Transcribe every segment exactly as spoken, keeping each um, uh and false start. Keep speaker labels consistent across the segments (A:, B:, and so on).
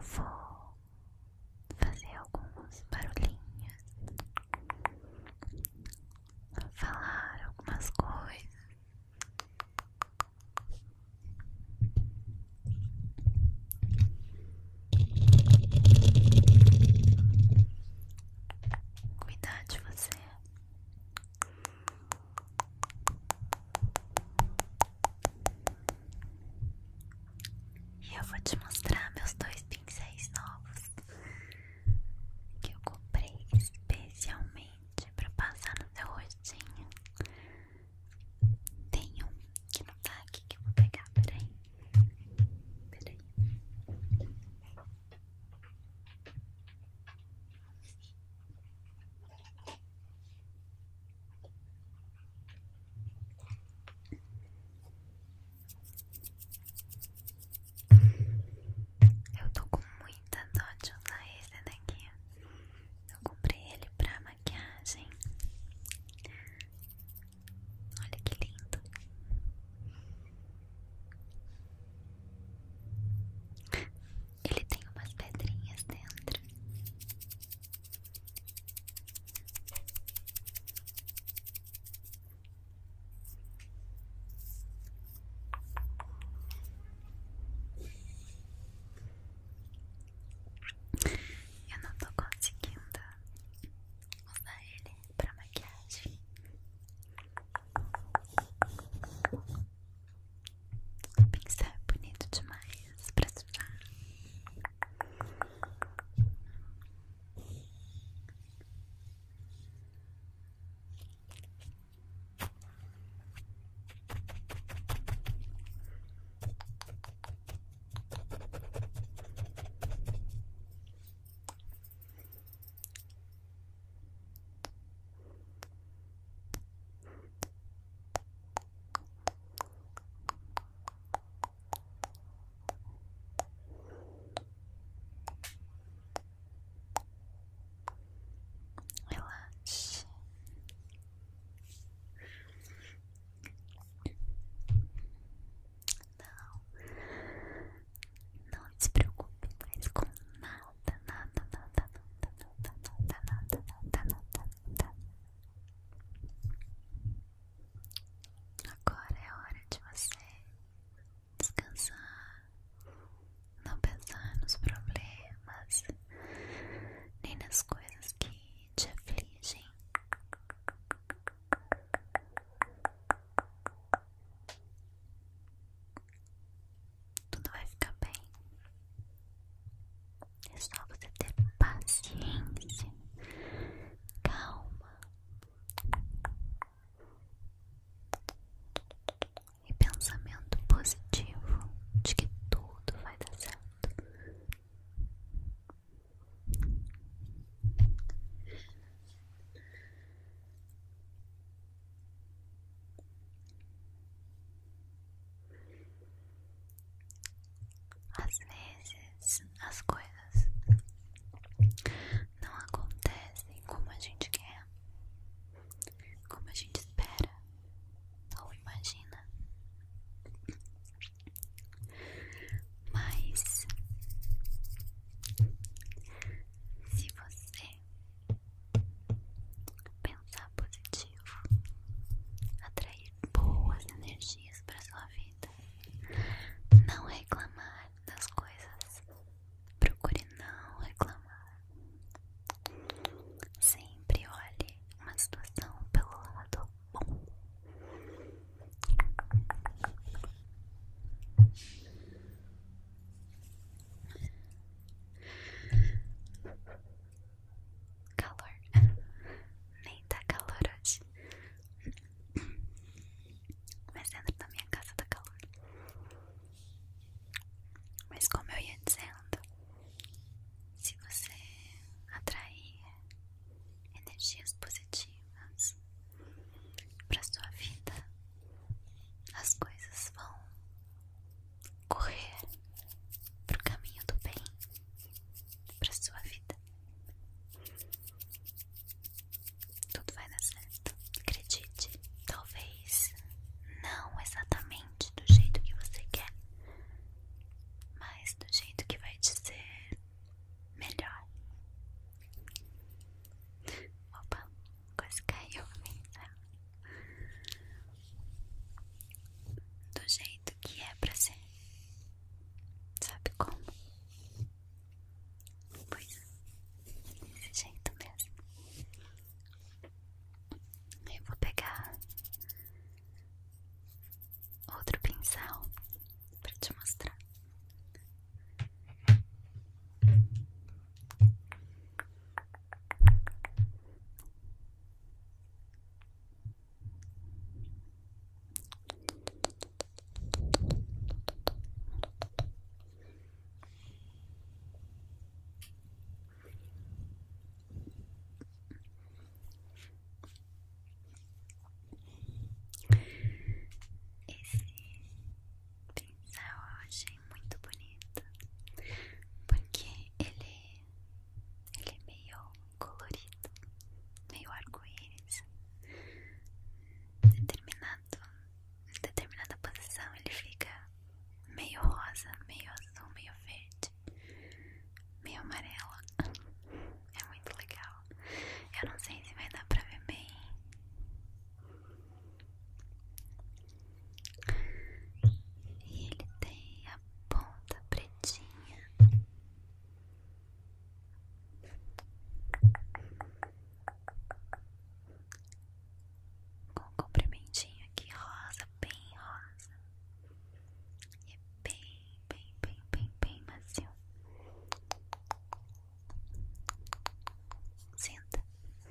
A: vou fazer alguns barulhinhos, falar algumas coisas. Cuidar de você. E eu vou te mostrar meus dois pincéis novos que eu comprei especialmente para passar no seu rostinho. Tem um que não tá aqui que eu vou pegar, peraí. Peraí. Eu tô com muita dó de usar esse daqui. Eu comprei ele pra maquiagem. Olha que lindo. Ele tem umas pedrinhas dentro. Eu não tô conseguindo usar ele pra maquiagem. O pincel é bonito demais pra se usar. Relaxe. Não, não se preocupe mais com nada, nada, nada, nada, nada, nada, nada, nada, nada. Agora é hora de você descansar, não pensar nos problemas, nem nas coisas que te afligem. Tudo vai ficar bem. É só você ter paciência, calma e pensamento positivo de que tudo vai dar certo. Às vezes as coisas não acontecem como a gente quer, como a gente espera ou imagina. Mas se você pensar positivo, atrair boas energias para sua vida, não reclamar das coisas, procurar pincel para te mostrar. Esse pincel eu achei muito bonito, porque ele, ele é meio colorido, meio arco-íris. Determinado, em determinada posição ele fica meio rosa, meio azul, meio verde, meio amarelo. É muito legal. Eu não sei se vai dar pra ver bem. E ele tem a ponta pretinha. Com um comprimentinho aqui rosa, bem rosa. E é bem, bem, bem, bem, bem macio. Senta.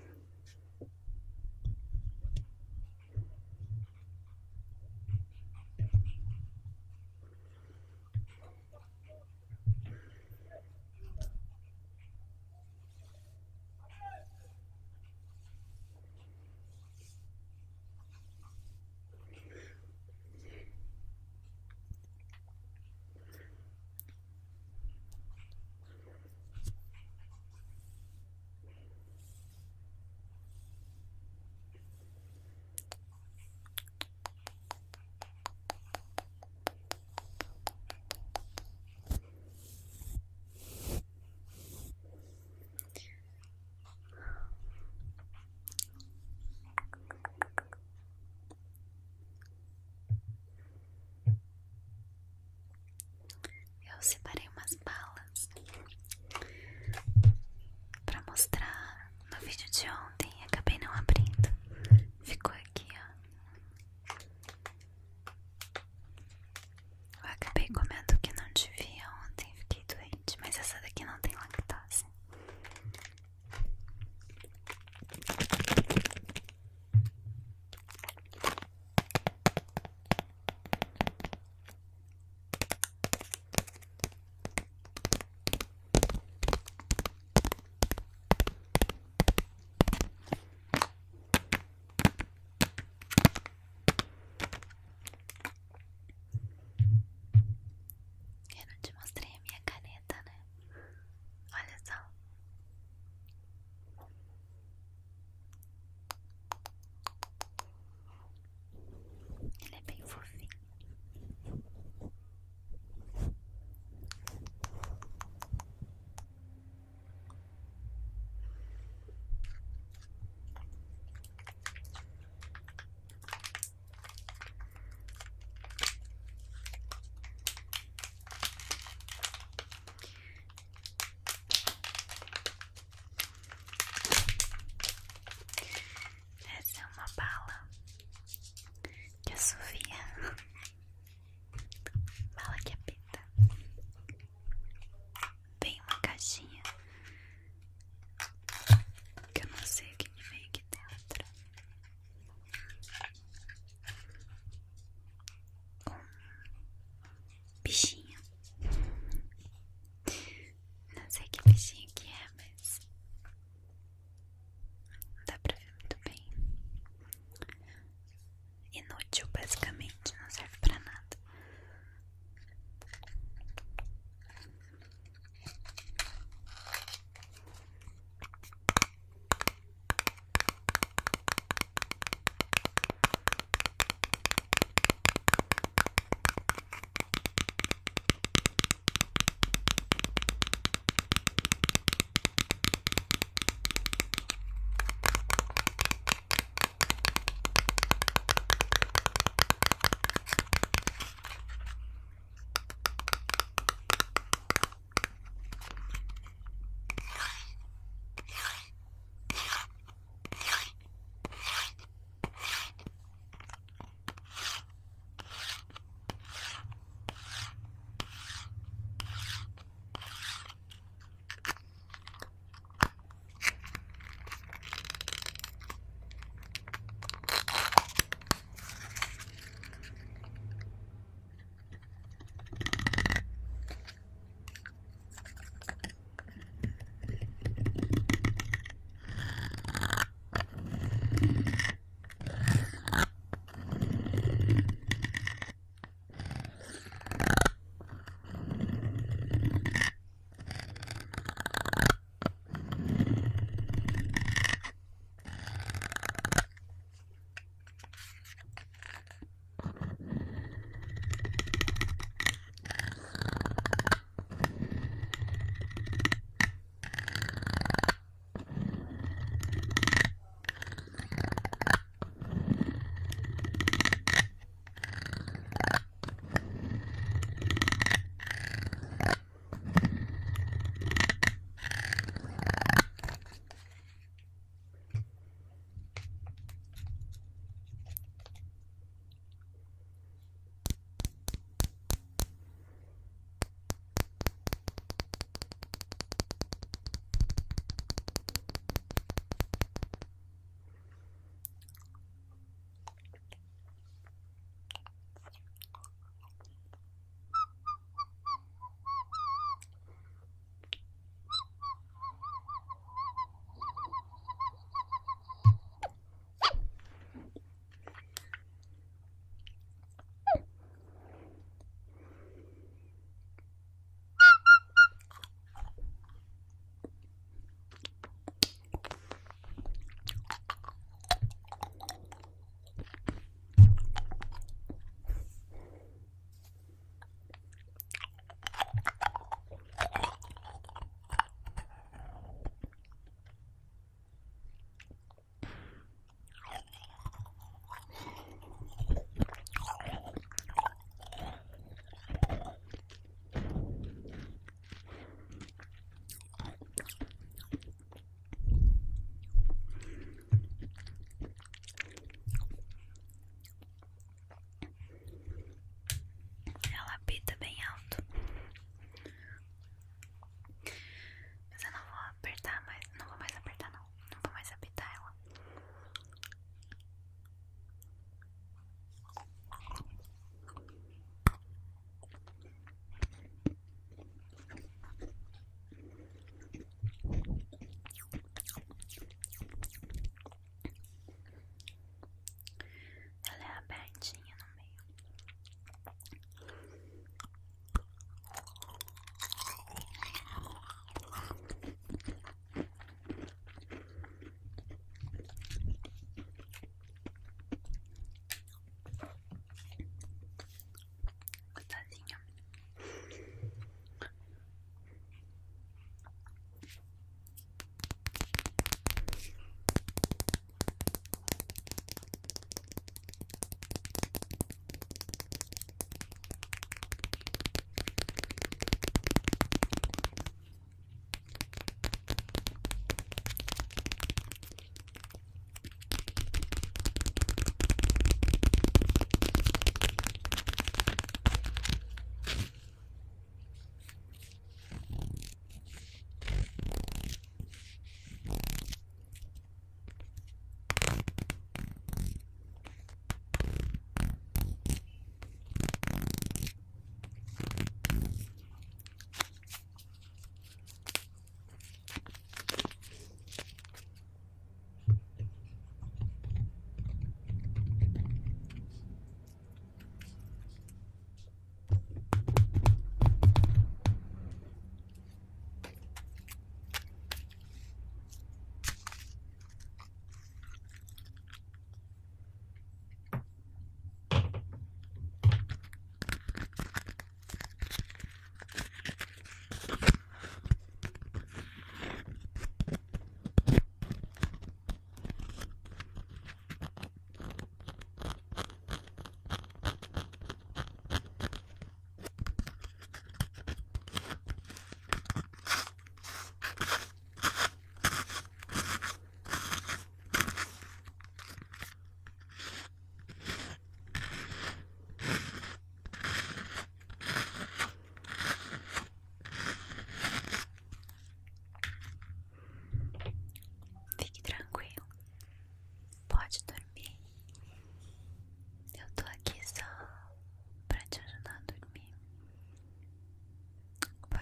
A: Eu separei umas balas pra mostrar no vídeo de ontem e acabei não abrindo. Ficou aqui, ó. Eu acabei comendo o que não devia ontem, fiquei doente, mas essa daqui não tem lactose. E no de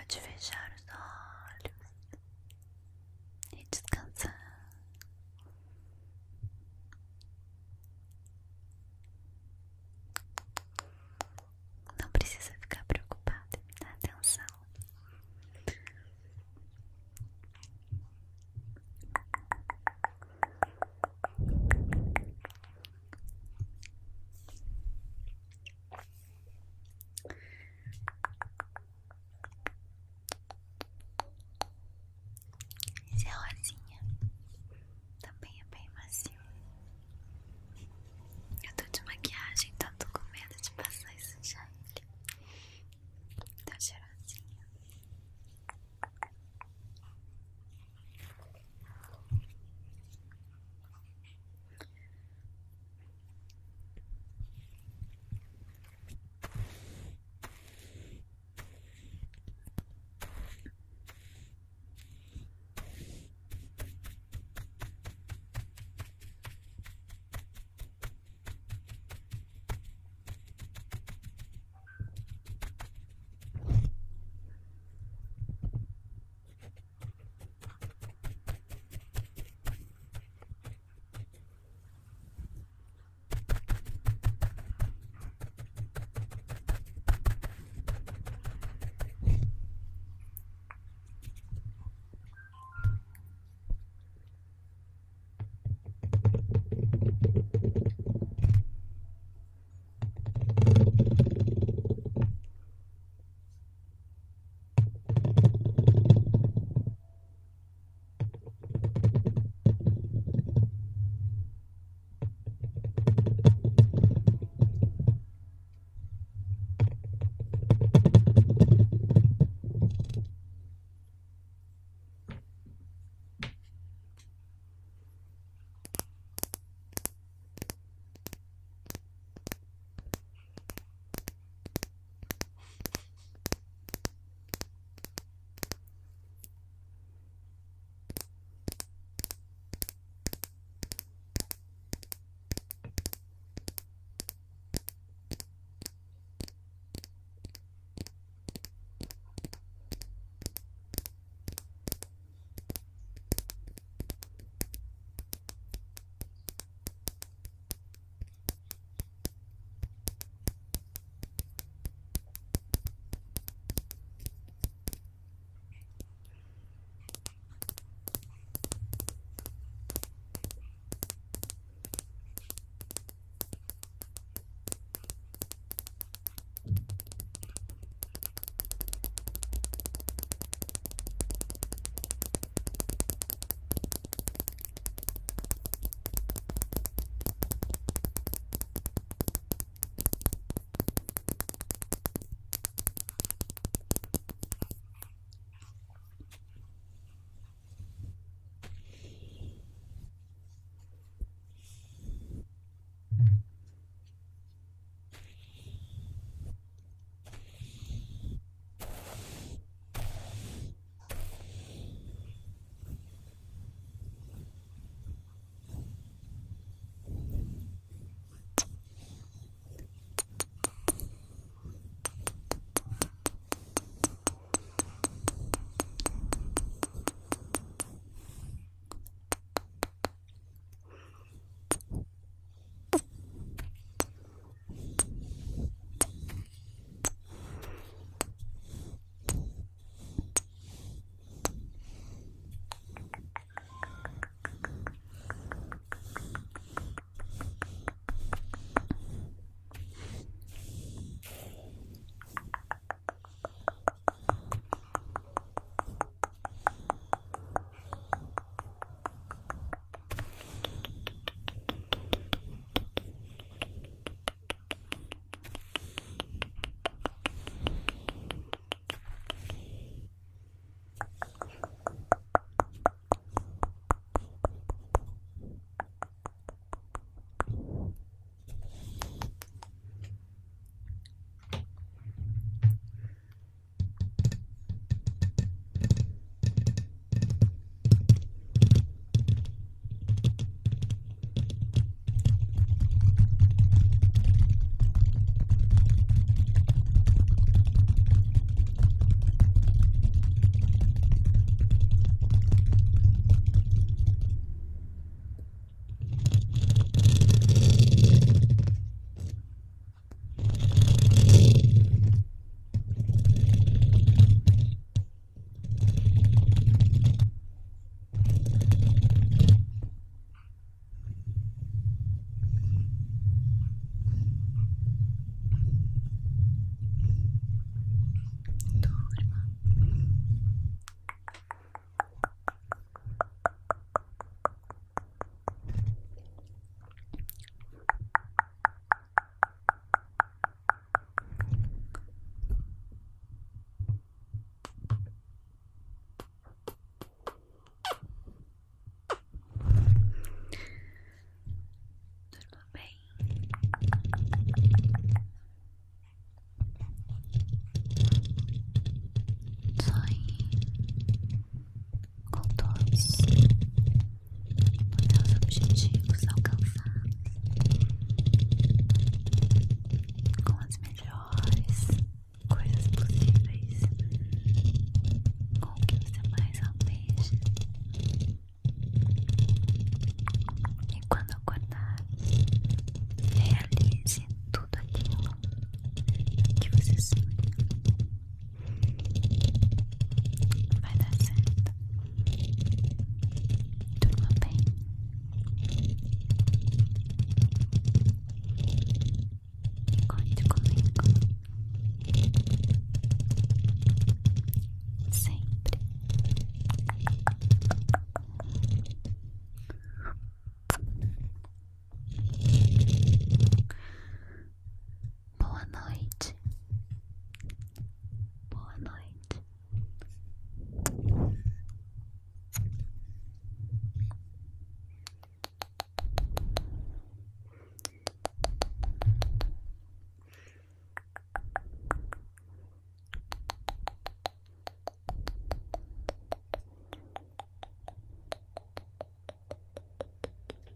A: pode fechar